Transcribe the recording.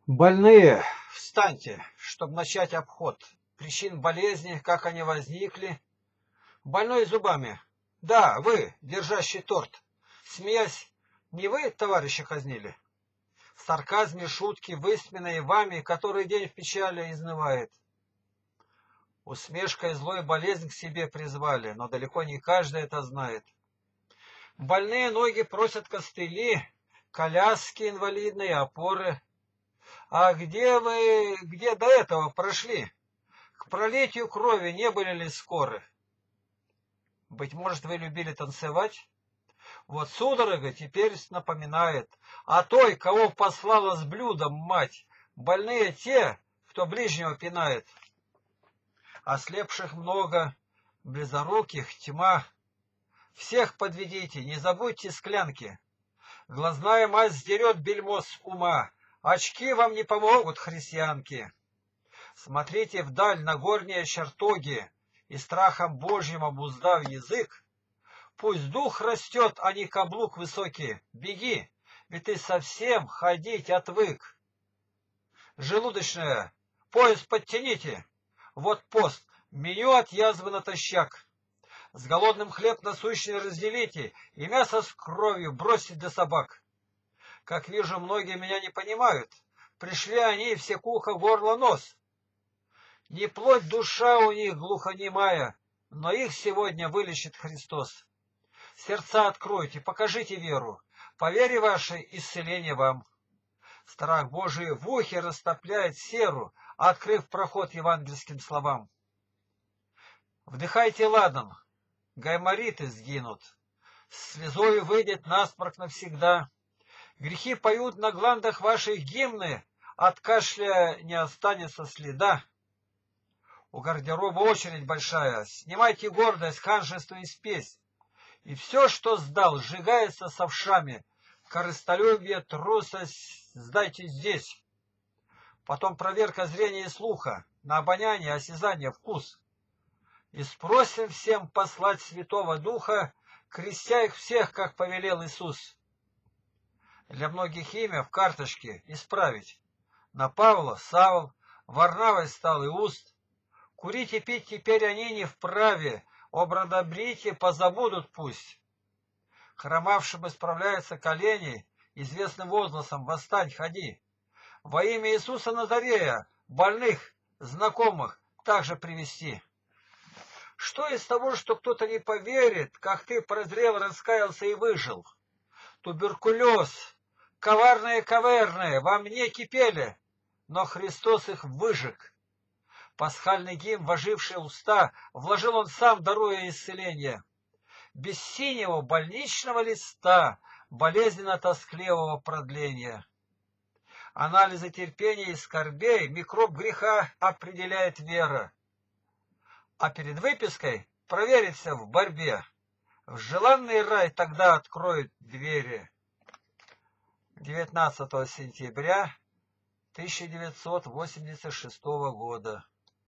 Больные, встаньте, чтобы начать обход. Причин болезни, как они возникли. Больной зубами. Да, вы, держащий торт. Смеясь, не вы товарища казнили? В сарказме шутки, высмеянные вами, который день в печали изнывает. Усмешкой злой болезнь к себе призвали, но далеко не каждый это знает. Больные ноги просят костыли, коляски инвалидные, опоры. А где вы, где до этого прошли? К пролитию крови не были ли скоры? Быть может, вы любили танцевать? Вот судорога теперь напоминает о той, кого послала с блюдом мать. Больные те, кто ближнего пинает. Ослепших много, близоруких тьма. Всех подведите, не забудьте склянки. Глазная мазь сдерет бельмо с ума. Очки вам не помогут, христианки. Смотрите вдаль на горние чертоги, и страхом Божьим обуздав язык, пусть дух растет, а не каблук высокий. Беги, ведь ты совсем ходить отвык. Желудочная, пояс подтяните. Вот пост, меню от язвы натощак. С голодным хлеб насущный разделите, и мясо с кровью бросьте для собак. Как вижу, многие меня не понимают. Пришли они, все кухо, горло, нос. Не плоть, душа у них глухонемая, но их сегодня вылечит Христос. Сердца откройте, покажите веру. По вере вашей исцеление вам. Страх Божий в ухе растопляет серу, открыв проход евангельским словам. Вдыхайте ладан, гаймориты сгинут. Слезою выйдет насморк навсегда. Грехи поют на гландах ваших гимны, от кашля не останется следа. У гардероба очередь большая, снимайте гордость, ханжество и спесь. И все, что сдал, сжигается с овшами. Корыстолюбие, трусость сдайте здесь. Потом проверка зрения и слуха, на обоняние, осязание, вкус. И спросим всем послать Святого Духа, крестя их всех, как повелел Иисус. Для многих имя в карточке исправить. На Павла, Савл, Варнавой стал Иуст. Курить и пить теперь они не вправе, об бродобрите позабудут пусть. Хромавшим исправляются колени, известным возгласом «Восстань, ходи». Во имя Иисуса Назарея, больных, знакомых, также привести. Что из того, что кто-то не поверит, как ты прозрел, раскаялся и выжил? Туберкулез, коварные, во мне кипели, но Христос их выжег. Пасхальный гимн, воживший уста, вложил он сам, даруя исцеление. Без синего больничного листа, болезненно-тоскливого продления. Анализы терпения и скорбей микроб греха определяет вера. А перед выпиской проверится в борьбе. В желанный рай тогда откроют двери. 19 сентября 1986 года.